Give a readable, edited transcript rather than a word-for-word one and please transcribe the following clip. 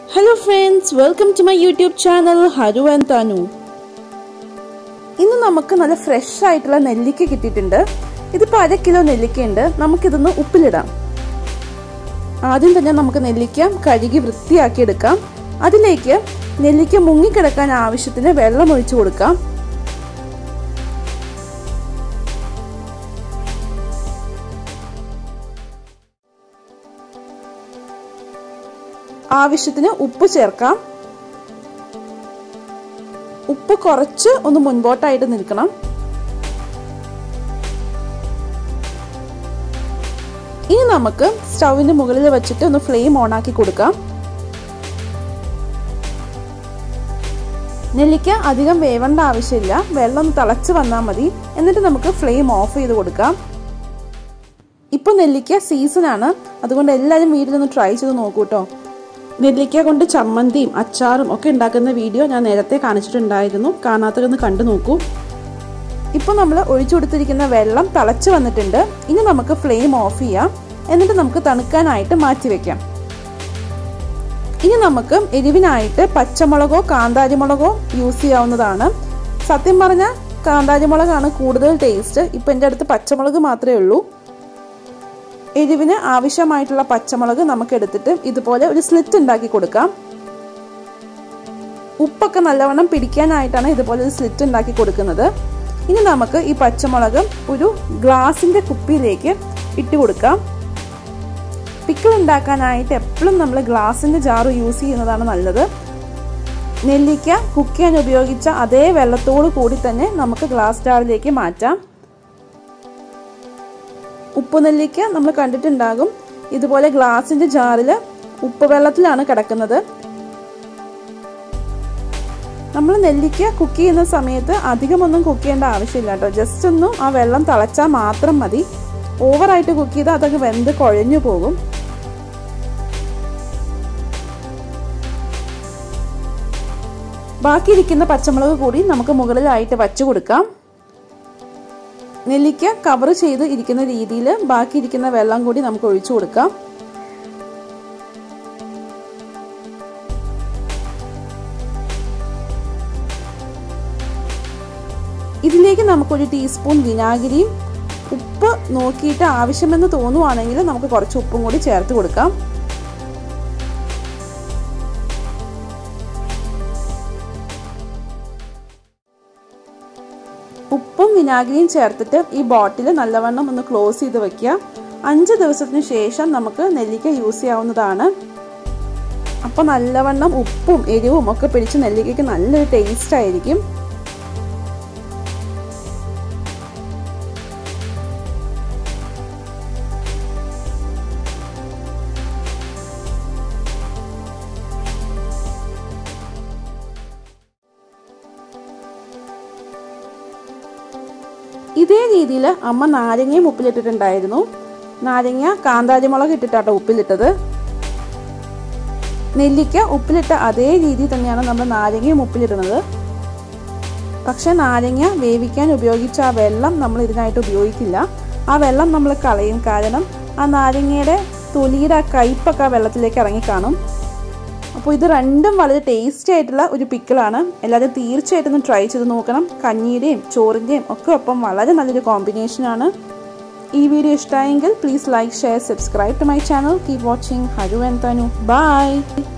Hello friends, welcome to my YouTube channel Haru and Tanu. ഇന്ന് നമുക്ക് നല്ല fresh ആയിട്ടുള്ള നെല്ലിക്ക കിട്ടിയിട്ടുണ്ട്. ഇതിപ്പോൾ 1/2 കിലോ നെല്ലിക്കയുണ്ട്. നമുക്കിതൊന്ന് ഉപ്പിലിടാം. ആദ്യം തന്നെ നമുക്ക് നെല്ലിക്ക കഴുകി വൃത്തിയാക്കി എടുക്കാം. അതിലേക്ക് നെല്ലിക്ക മുങ്ങിക്കിടക്കാൻ ആവശ്യത്തിന് വെള്ളം ഒഴിച്ചു കൊടുക്കാം. ആവശ്യത്തിന് ഉപ്പ് ചേർക്കാം. ഉപ്പ് കുറച്ച് ഒന്ന് മുൻപോട്ടായിട്ട് നിൽക്കണം. ഇനി നമുക്ക് സ്റ്റൗവിന്റെ മുകളിൽ വെച്ചിട്ട് ഒന്ന് ഫ്ലെയിം ഓൺ ആക്കി കൊടുക്കാം. നെല്ലിക്ക അധികം വേവേണ്ട ആവശ്യമില്ല, വെള്ളം തിളച്ച് വന്നാൽ മതി. എന്നിട്ട് നമുക്ക് ഫ്ലെയിം ഓഫ് ചെയ്ത് കൊടുക്കാം. ഇപ്പോൾ നെല്ലിക്ക സീസണാണ്, അതുകൊണ്ട് എല്ലാവരും വീട്ടിലൊന്ന് ട്രൈ ചെയ്ത് നോക്കൂ കേട്ടോ. നെല്ലിക്ക കൊണ്ട് ചമ്മന്തിയും അച്ചാറും ഒക്കെ ഉണ്ടാക്കുന്ന വീഡിയോ ഞാൻ നേരത്തെ കാണിച്ചിട്ടുണ്ടായിരുന്നു. കാണാത്തതൊന്ന് കണ്ടു നോക്കൂ. ഇപ്പോൾ നമ്മൾ ഒഴിച്ചു കൊടുത്തിരിക്കുന്ന വെള്ളം തിളച്ച് വന്നിട്ടുണ്ട്. ഇനി നമുക്ക് ഫ്ലെയിം ഓഫ് ചെയ്യാം. എന്നിട്ട് നമുക്ക് തണുക്കാനായിട്ട് മാറ്റി വെക്കാം. ഇനി നമുക്ക് എരിവിനായിട്ട് പച്ചമുളകോ കാന്താരിമുളകോ യൂസ് ചെയ്യാവുന്നതാണ്. സത്യം പറഞ്ഞാൽ കാന്താരിമുളകാണ് കൂടുതൽ ടേസ്റ്റ്. ഇപ്പം എൻ്റെ അടുത്ത് പച്ചമുളക് മാത്രമേ ഉള്ളൂ. എരിവിന് ആവശ്യമായിട്ടുള്ള പച്ചമുളക് നമുക്ക് എടുത്തിട്ട് ഇതുപോലെ ഒരു സ്ലിറ്റ് ഉണ്ടാക്കി കൊടുക്കാം. ഉപ്പൊക്കെ നല്ലവണ്ണം പിടിക്കാനായിട്ടാണ് ഇതുപോലെ ഒരു സ്ലിറ്റ് ഉണ്ടാക്കി കൊടുക്കുന്നത്. ഇനി നമുക്ക് ഈ പച്ചമുളക് ഒരു ഗ്ലാസിന്റെ കുപ്പിയിലേക്ക് ഇട്ട് കൊടുക്കാം. പിക്കിൾ ഉണ്ടാക്കാനായിട്ട് എപ്പോഴും നമ്മൾ ഗ്ലാസിന്റെ ജാർ യൂസ് ചെയ്യുന്നതാണ് നല്ലത്. നെല്ലിക്ക കുക്ക് ചെയ്യാൻ ഉപയോഗിച്ച അതേ വെള്ളത്തോട് കൂടി തന്നെ നമുക്ക് ഗ്ലാസ് ജാറിലേക്ക് മാറ്റാം. ഉപ്പ് നെല്ലിക്ക നമ്മൾ കണ്ടിട്ടുണ്ടാകും. ഇതുപോലെ ഗ്ലാസിന്റെ ജാറിൽ ഉപ്പ് വെള്ളത്തിലാണ് കിടക്കുന്നത്. നമ്മൾ നെല്ലിക്ക കുക്ക് ചെയ്യുന്ന സമയത്ത് അധികമൊന്നും കുക്ക് ചെയ്യേണ്ട ആവശ്യമില്ല കേട്ടോ. ജസ്റ്റ് ഒന്നും ആ വെള്ളം തിളച്ചാൽ മാത്രം മതി. ഓവറായിട്ട് കുക്ക് ചെയ്താൽ അതൊക്കെ വെന്ത് കുഴഞ്ഞു പോകും. ബാക്കിയിരിക്കുന്ന പച്ചമുളക് കൂടി നമുക്ക് മുകളിലായിട്ട് വച്ചു കൊടുക്കാം. നെല്ലിക്ക കവർ ചെയ്ത് ഇരിക്കുന്ന രീതിയിൽ ബാക്കിയിരിക്കുന്ന വെള്ളം കൂടി നമുക്ക് ഒഴിച്ചു കൊടുക്കാം. ഇതിലേക്ക് നമുക്കൊരു ടീസ്പൂൺ വിനാഗിരിയും ഉപ്പ് നോക്കിയിട്ട് ആവശ്യമെന്ന് തോന്നുവാണെങ്കിൽ നമുക്ക് കുറച്ച് ഉപ്പും കൂടി ചേർത്ത് കൊടുക്കാം. ഉപ്പും വിനാഗിരിയും ചേർത്തിട്ട് ഈ ബോട്ടിൽ നല്ലവണ്ണം ഒന്ന് ക്ലോസ് ചെയ്ത് വെക്കുക. 5 ദിവസത്തിന് ശേഷം നമുക്ക് നെല്ലിക്ക യൂസ് ചെയ്യാവുന്നതാണ്. അപ്പോൾ നല്ലവണ്ണം ഉപ്പും എരിവും ഒക്കെ പിടിച്ച് നെല്ലിക്കയ്ക്ക് നല്ലൊരു ടേസ്റ്റ് ആയിരിക്കും. ഇതേ രീതിയിൽ അമ്മ നാരങ്ങയും ഉപ്പിലിട്ടിട്ടുണ്ടായിരുന്നു. നാരങ്ങ കാന്താരിമുളക് ഇട്ടിട്ടാട്ടോ ഉപ്പിലിട്ടത്. നെല്ലിക്ക ഉപ്പിലിട്ട അതേ രീതി തന്നെയാണ് നമ്മൾ നാരങ്ങയും ഉപ്പിലിടുന്നത്. പക്ഷെ നാരങ്ങ വേവിക്കാൻ ഉപയോഗിച്ച ആ വെള്ളം നമ്മൾ ഇതിനായിട്ട് ഉപയോഗിക്കില്ല. ആ വെള്ളം നമ്മൾ കളയും. കാരണം ആ നാരങ്ങയുടെ തൊലിയുടെ കയ്പൊക്കെ ആ വെള്ളത്തിലേക്ക് ഇറങ്ങിക്കാണും. അപ്പോൾ ഇത് രണ്ടും വളരെ ടേസ്റ്റി ആയിട്ടുള്ള ഒരു പിക്കിളാണ്. എല്ലാവരും തീർച്ചയായിട്ടും ട്രൈ ചെയ്ത് നോക്കണം. കഞ്ഞിയുടെയും ചോറിൻ്റെയും ഒക്കെ ഒപ്പം വളരെ നല്ലൊരു കോമ്പിനേഷനാണ്. ഈ വീഡിയോ ഇഷ്ടമായെങ്കിൽ please like, share, subscribe to my channel. Keep watching Haru and Tanu. Bye.